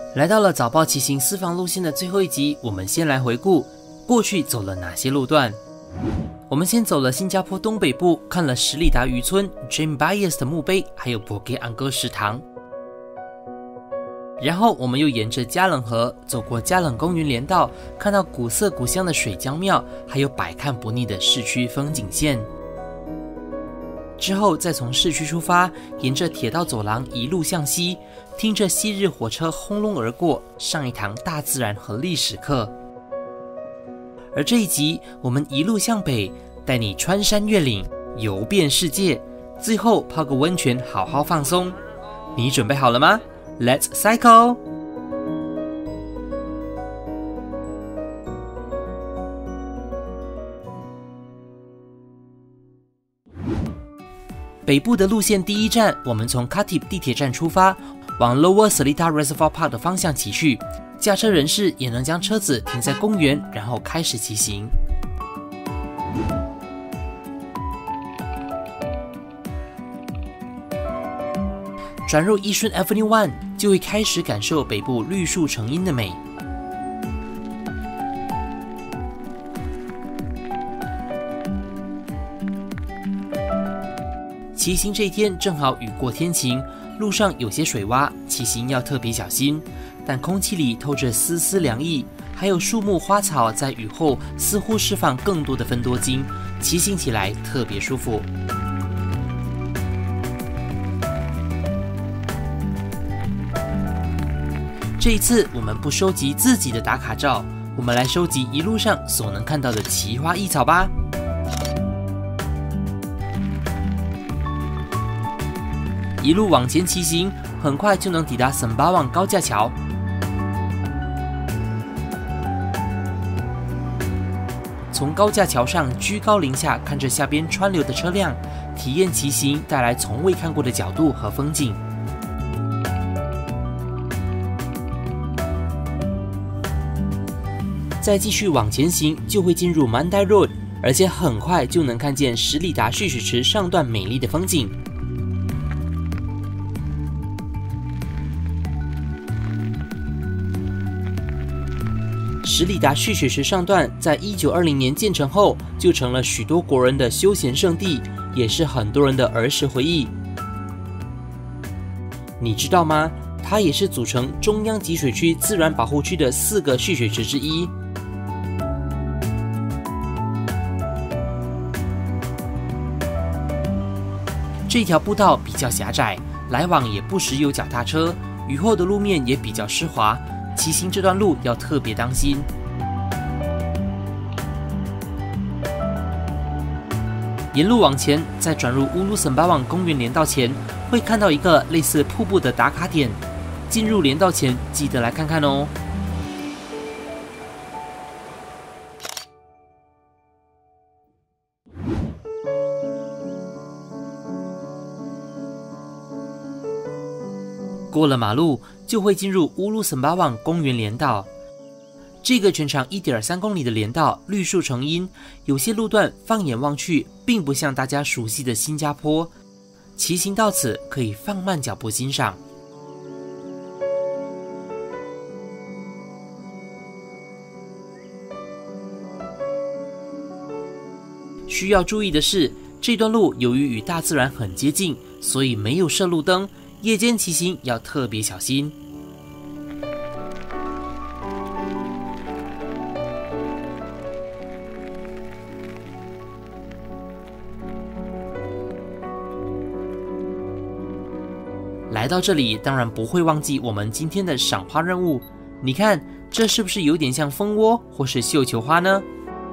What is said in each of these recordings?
来到了早报骑行私房路线的最后一集，我们先来回顾过去走了哪些路段。我们先走了新加坡东北部，看了十里达渔村、James Byers 的墓碑，还有 Bukit Anggur 食堂。然后我们又沿着加冷河走过加冷公园连道，看到古色古香的水江庙，还有百看不腻的市区风景线。之后再从市区出发，沿着铁道走廊一路向西，听着昔日火车轰隆而过，上一堂大自然和历史课。而这一集我们一路向北，带你穿山越岭，游遍世界，最后泡个温泉好好放松。你准备好了吗？ Let's cycle！ 北部的路线第一站，我们从 Khatib 地铁站出发，往 Lower Seletar Reservoir Park 的方向骑去。驾车人士也能将车子停在公园，然后开始骑行。转入 Yishun Avenue 1， 就会开始感受北部绿树成荫的美。骑行这一天正好雨过天晴，路上有些水洼，骑行要特别小心。但空气里透着丝丝凉意，还有树木花草在雨后似乎释放更多的芬多精，骑行起来特别舒服。这一次我们不收集自己的打卡照，我们来收集一路上所能看到的奇花异草吧。一路往前骑行，很快就能抵达Sembawang高架桥。从高架桥上居高临下看着下边川流的车辆，体验骑行带来从未看过的角度和风景。再继续往前行，就会进入 Mandai Road， 而且很快就能看见十里达蓄水池上段美丽的风景。十里达蓄水池上段在1920年建成后，就成了许多国人的休闲胜地，也是很多人的儿时回忆。你知道吗？它也是组成中央集水区自然保护区的4个蓄水池之一。这条步道比较狭窄，来往也不时有脚踏车，雨后的路面也比较湿滑，骑行这段路要特别当心。沿路往前，在转入乌鲁森巴旺公园连道前，会看到一个类似瀑布的打卡点。进入连道前，记得来看看哦。过了马路，就会进入乌鲁森巴旺公园连道。这个全长 1.3 公里的连道，绿树成荫，有些路段放眼望去，并不像大家熟悉的新加坡。骑行到此，可以放慢脚步欣赏。需要注意的是，这段路由于与大自然很接近，所以没有设路灯，夜间骑行要特别小心。来到这里，当然不会忘记我们今天的赏花任务。你看，这是不是有点像蜂窝或是绣球花呢？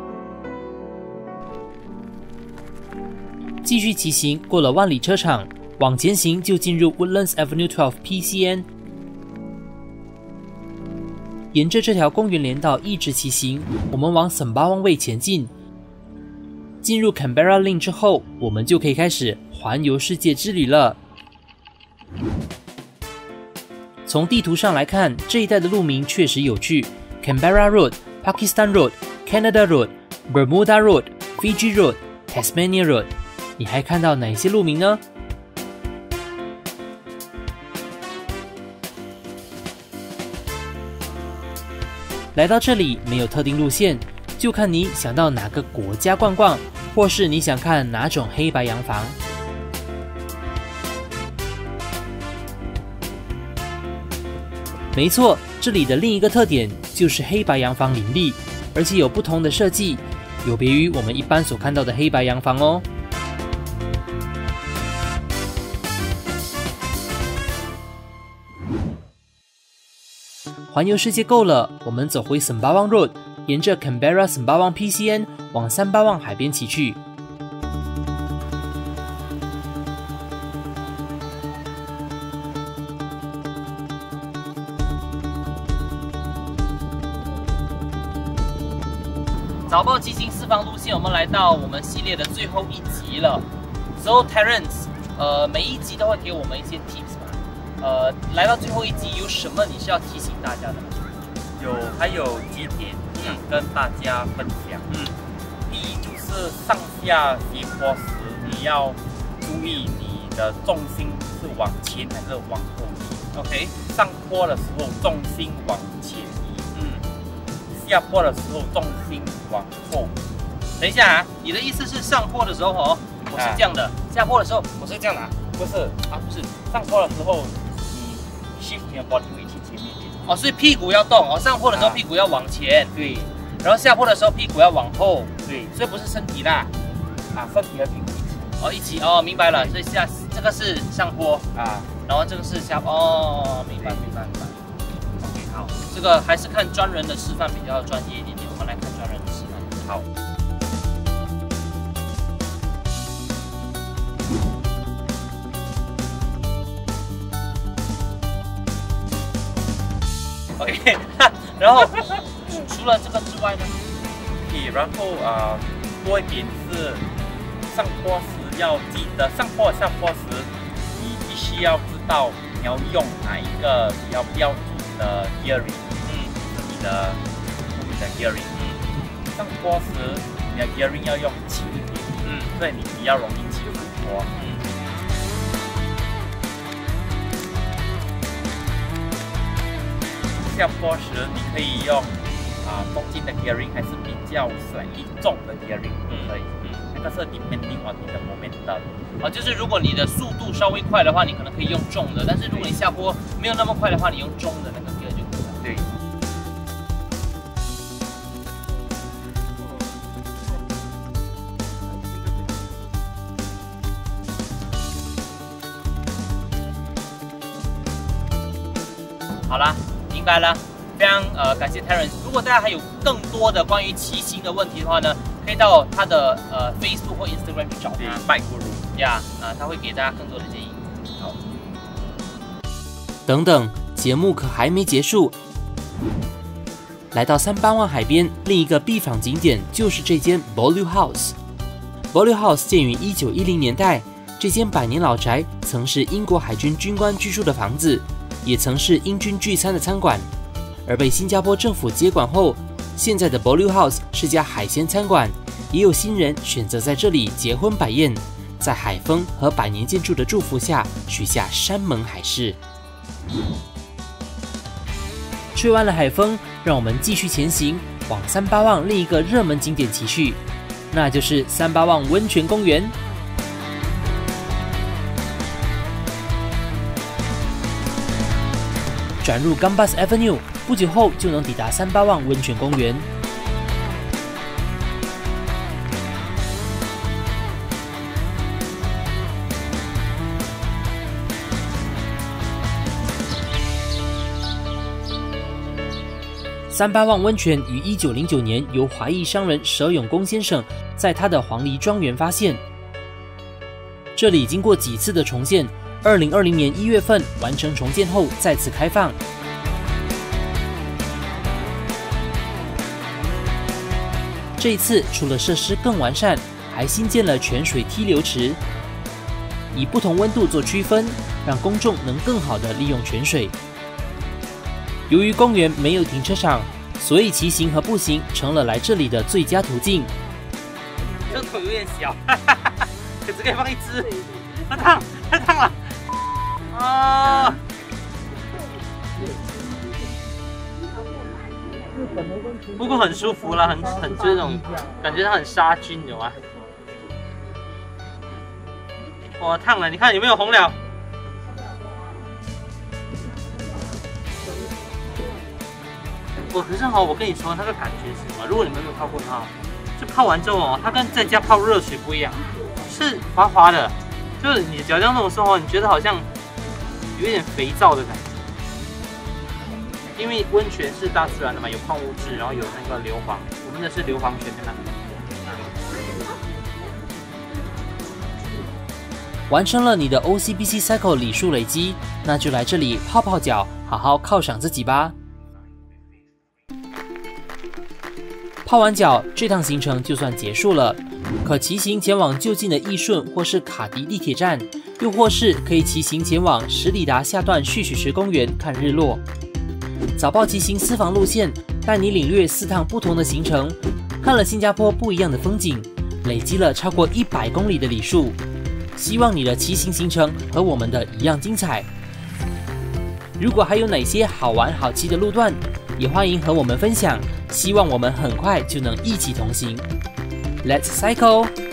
继续骑行，过了万里车场，往前行就进入 Woodlands Avenue 12 PCN。沿着这条公园连道一直骑行，我们往Sembawang Way前进。进入 Canberra Lane 之后，我们就可以开始环游世界之旅了。从地图上来看，这一带的路名确实有趣 ：Canberra Road、Pakistan Road、Canada Road、Bermuda Road、Fiji Road、Tasmania Road。你还看到哪些路名呢？ 来到这里没有特定路线，就看你想到哪个国家逛逛，或是你想看哪种黑白洋房。没错，这里的另一个特点就是黑白洋房林立，而且有不同的设计，有别于我们一般所看到的黑白洋房哦。环游世界够了，我们走回 Sembawang Road， 沿着 Canberra Sembawang PCN 往三巴旺海边骑去。早报骑行四方路线，我们来到我们系列的最后一集了。So Terence， 每一集都会给我们一些 tips 嘛。来到最后一集，有什么你是要提醒大家的？ 还有几点想跟大家分享。第一就是上下斜坡时，你要注意你的重心是往前还是往后移。OK， 上坡的时候重心往前移。下坡的时候重心往后。 等一下啊，你的意思是上坡的时候我是这样的，下坡的时候我是这样的啊？ 不是啊，不是。上坡的时候你 shift 你的 body weight 去前面一点。 所以屁股要动上坡的时候屁股要往前， 对。 然后下坡的时候屁股要往后， 对。 所以不是身体啦， 身体和屁股一起。明白了。所以这个是上坡然后这个是下坡。明白。OK， 好，这个还是看专人的示范比较专业一点点。我们来看专人的示范。好。OK， 然后除了这个之外呢？ 然后多一点是上坡时要记得，上坡下坡时你必须要知道你要用哪一个比较标准的 gearing， 你的gearing，上坡时你的 gearing 要用轻一点，所以你比较容易起伏坡。下坡时你可以用中间的 gearing 还是比较slightly重的 gearing 都可以。那个是 depending on 你的 momentum。 就是如果你的速度稍微快的话，你可能可以用重的；但是如果你下坡没有那么快的话，你用中的那个 gear 就可以了。 对。 好啦，明白了。非常感谢 Terence。如果大家还有更多的关于骑行的问题的话呢，可以到他的Facebook 或 Instagram 去找他。 Bike Guru 呀，他会给大家更多的建议。好。等等，节目可还没结束。来到三巴旺海边，另一个必访景点就是这间 Beaulieu House。Beaulieu House 建于1910年代，这间100年老宅曾是英国海军军官居住的房子，也曾是英军聚餐的餐馆。而被新加坡政府接管后，现在的 Beaulieu House 是家海鲜餐馆，也有新人选择在这里结婚摆宴，在海风和100年建筑的祝福下，许下山盟海誓。吹完了海风，让我们继续前行，往三巴旺另一个热门景点骑去，那就是三巴旺温泉公园。转入 Gambas Avenue， 不久后就能抵达三巴旺温泉公园。三巴旺温泉于1909年由华裔商人佘永公先生在他的黄梨庄园发现，这里经过几次的重建，2020年1月份完成重建后再次开放。这一次除了设施更完善，还新建了泉水梯流池，以不同温度做区分，让公众能更好地利用泉水。由于公园没有停车场，所以骑行和步行成了来这里的最佳途径。这头有点小，可是可以放一只，太烫，太烫了啊！日本的不过很舒服啦，很这种感觉它很杀菌，有吗？哇，烫了，你看有没有红了？可是我跟你说那个感觉是什么？如果你们没有泡过它，就泡完之后它跟在家泡热水不一样，是滑滑的，就是你脚这样弄的时候，你觉得好像有一点肥皂的感觉。因为温泉是大自然的嘛，有矿物质，然后有那个硫磺，我们的是硫磺泉的。 完成了你的 OCBC Cycle 里数累积，那就来这里泡泡脚，好好犒赏自己吧。泡完脚，这趟行程就算结束了。可骑行前往就近的义顺或是卡迪地铁站，又或是可以骑行前往十里达下段蓄水池公园看日落。早报骑行私房路线，带你领略4趟不同的行程，看了新加坡不一样的风景，累积了超过100公里的里数。希望你的骑行行程和我们的一样精彩。如果还有哪些好玩好骑的路段，也欢迎和我们分享。希望我们很快就能一起同行。Let's cycle!